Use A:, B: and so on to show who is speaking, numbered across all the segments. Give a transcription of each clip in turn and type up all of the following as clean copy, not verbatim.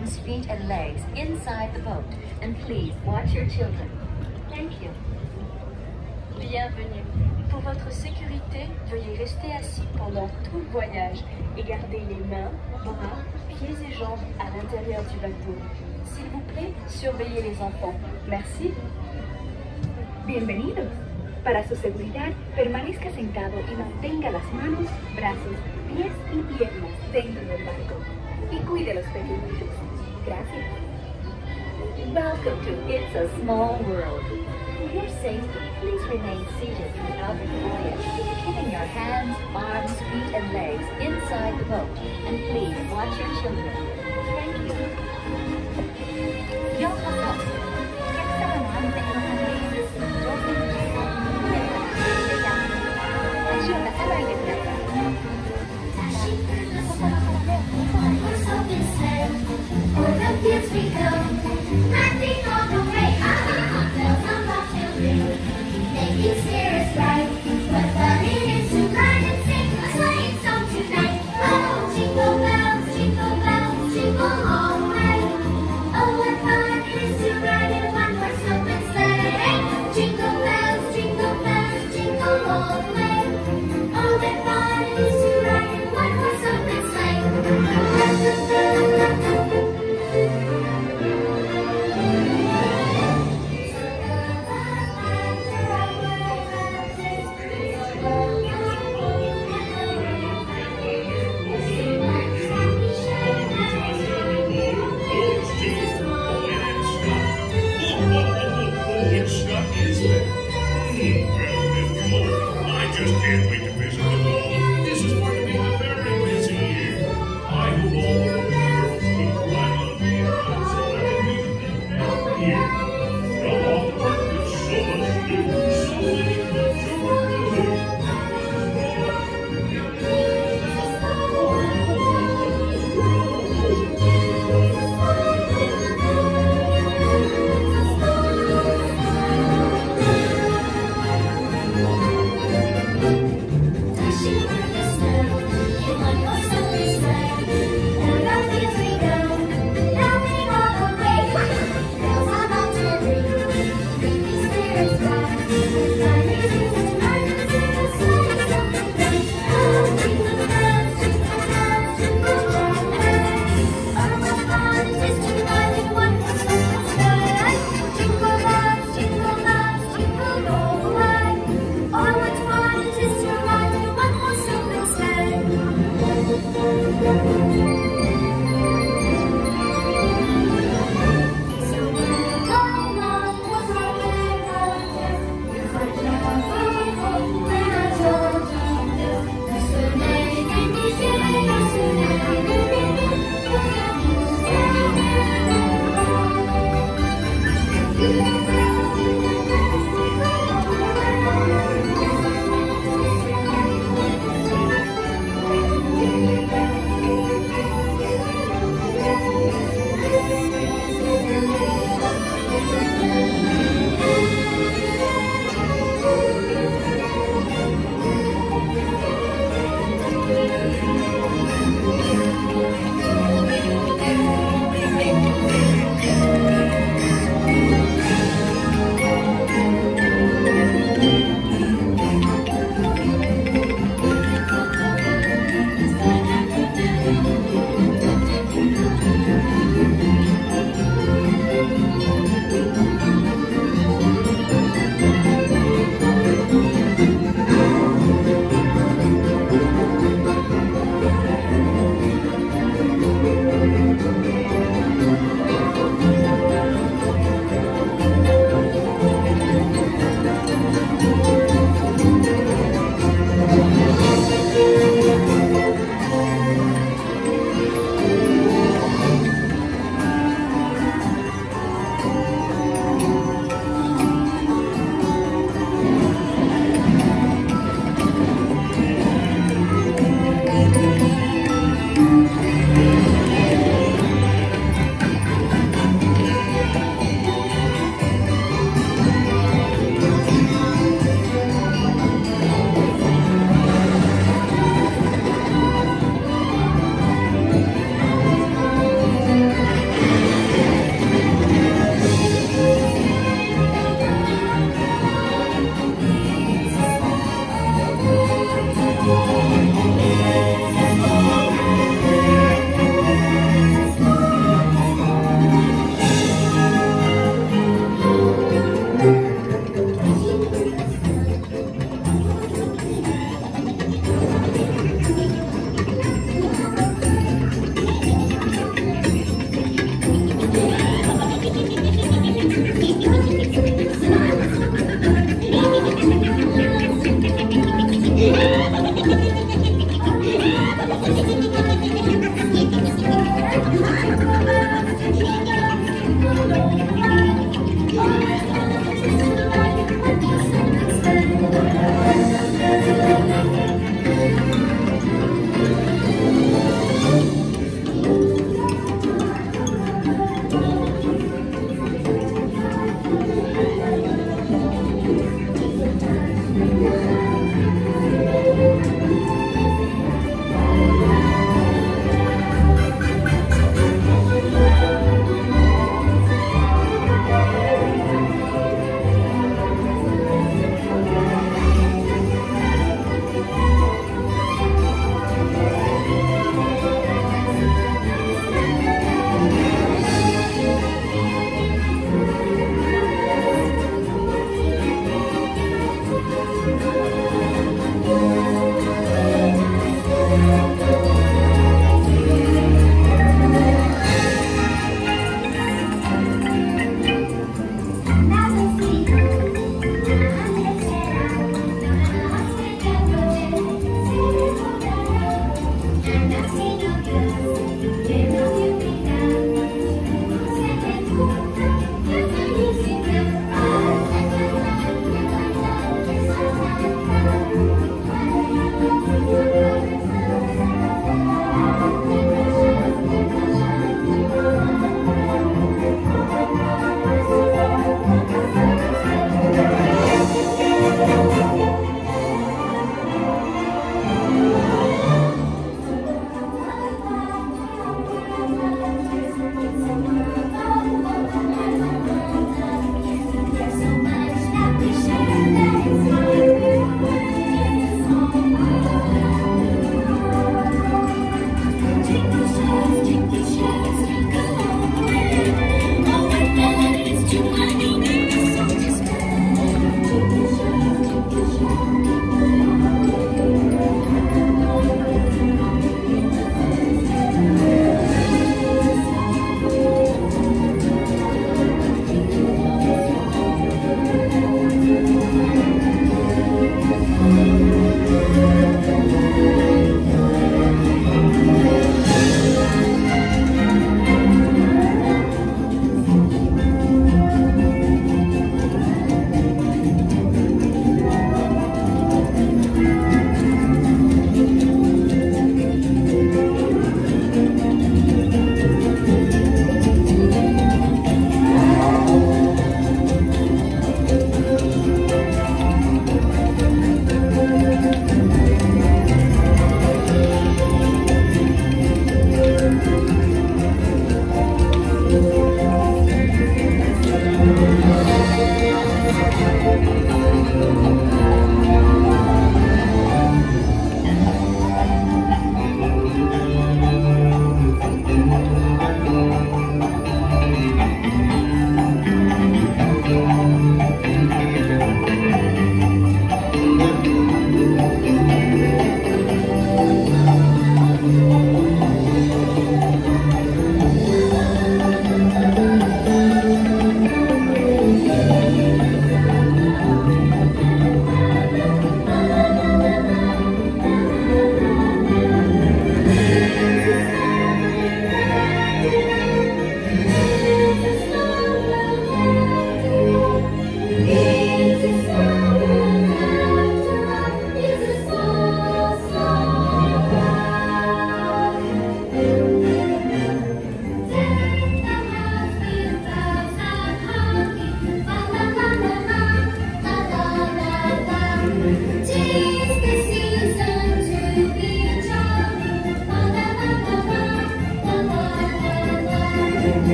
A: arms, feet, and legs inside the boat. And please watch your children. Thank you.
B: Bienvenue. Pour votre sécurité, veuillez rester assis pendant tout le voyage et garder les mains, bras, pieds et jambes à l'intérieur du bateau. S'il vous plaît, surveillez les enfants. Merci.
C: Bienvenidos. Para su seguridad, permanezca sentado y mantenga las manos, brazos, pies y piernas dentro del barco. Y cuide a los pequeñitos. Gracias.
A: Welcome to It's a Small World. For your safety, please remain seated throughout the voyage, keeping your hands, arms, feet, and legs inside the boat. And please watch your children. Thank you. ようこそ。お客様の安全のために乗船中の船から足を出さないでください。ここのからでお座りください。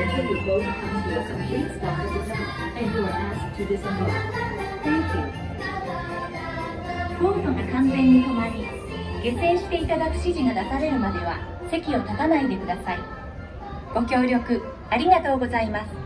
A: until your boat comes to a complete stop at the dock and you are asked to disembark. Thank you. ボートが完全に止まり、下船していただく指示が出されるまでは席を立たないでください。ご協力ありがとうございます。